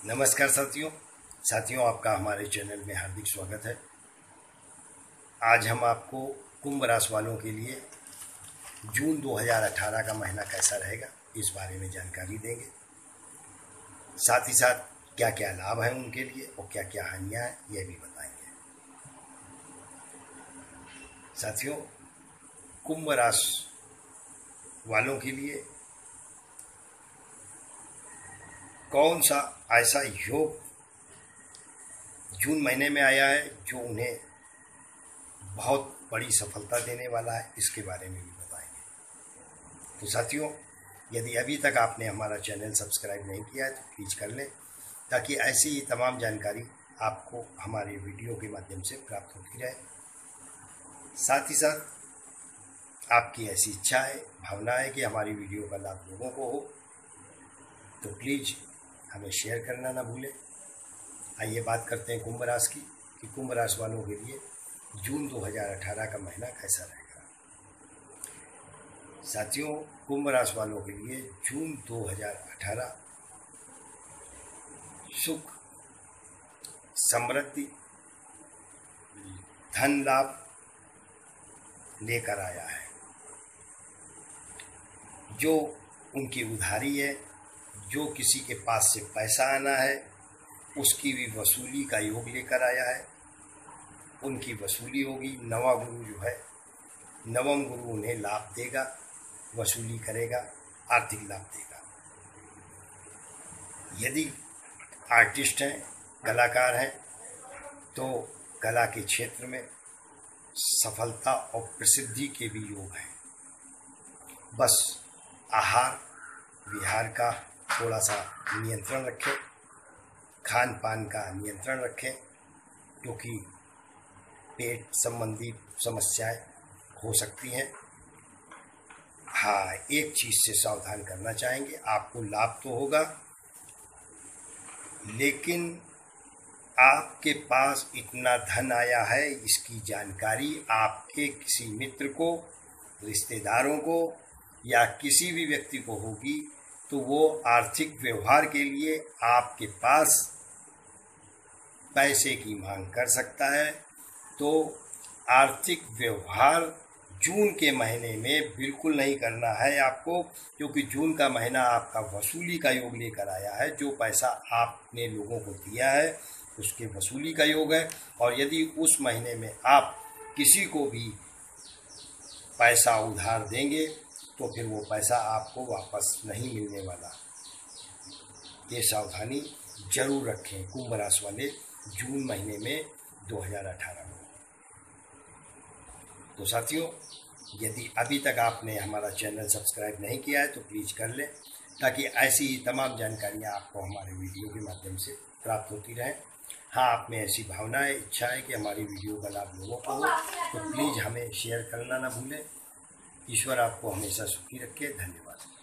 नमस्कार साथियों आपका हमारे चैनल में हार्दिक स्वागत है। आज हम आपको कुंभ राशि वालों के लिए जून 2018 का महीना कैसा रहेगा इस बारे में जानकारी देंगे। साथ ही साथ क्या क्या लाभ है उनके लिए और क्या क्या हानियां हैं यह भी बताएंगे। साथियों, कुंभ राशि वालों के लिए कौन सा ऐसा योग जून महीने में आया है जो उन्हें बहुत बड़ी सफलता देने वाला है, इसके बारे में भी बताएंगे। तो साथियों, यदि अभी तक आपने हमारा चैनल सब्सक्राइब नहीं किया है तो प्लीज़ कर लें, ताकि ऐसी ही तमाम जानकारी आपको हमारे वीडियो के माध्यम से प्राप्त होती रहे। साथ ही साथ आपकी ऐसी इच्छा है, भावना है कि हमारी वीडियो का लाभ लोगों को हो, तो प्लीज़ हमें शेयर करना ना भूलें। आइए बात करते हैं कुंभ राशि की कि कुंभ राशि वालों के लिए जून 2018 का महीना कैसा रहेगा। साथियों, कुंभ राशि वालों के लिए जून 2018 सुख, समृद्धि, धन लाभ लेकर आया है। जो उनकी उधारी है, जो किसी के पास से पैसा आना है, उसकी भी वसूली का योग लेकर आया है। उनकी वसूली होगी। नवा गुरु जो है, नवम गुरु उन्हें लाभ देगा, वसूली करेगा, आर्थिक लाभ देगा। यदि आर्टिस्ट हैं, कलाकार हैं, तो कला के क्षेत्र में सफलता और प्रसिद्धि के भी योग हैं। बस आहार विहार का थोड़ा सा नियंत्रण रखें, खान पान का नियंत्रण रखें, क्योंकि पेट संबंधी समस्याएं हो सकती हैं। हाँ, एक चीज़ से सावधान करना चाहेंगे, आपको लाभ तो होगा, लेकिन आपके पास इतना धन आया है, इसकी जानकारी आपके किसी मित्र को, रिश्तेदारों को या किसी भी व्यक्ति को होगी, तो वो आर्थिक व्यवहार के लिए आपके पास पैसे की मांग कर सकता है। तो आर्थिक व्यवहार जून के महीने में बिल्कुल नहीं करना है आपको, क्योंकि जून का महीना आपका वसूली का योग लेकर आया है। जो पैसा आपने लोगों को दिया है उसके वसूली का योग है। और यदि उस महीने में आप किसी को भी पैसा उधार देंगे तो फिर वो पैसा आपको वापस नहीं मिलने वाला। ये सावधानी जरूर रखें कुंभ राशि वाले जून महीने में 2018 में। तो साथियों, यदि अभी तक आपने हमारा चैनल सब्सक्राइब नहीं किया है तो प्लीज़ कर लें, ताकि ऐसी ही तमाम जानकारियाँ आपको हमारे वीडियो के माध्यम से प्राप्त होती रहें। हाँ, आप में ऐसी भावना है, इच्छा है कि हमारी वीडियो का लाभ लोगों को हो, तो प्लीज़ हमें शेयर करना ना भूलें। ईश्वर आपको हमेशा सुखी रखे। धन्यवाद।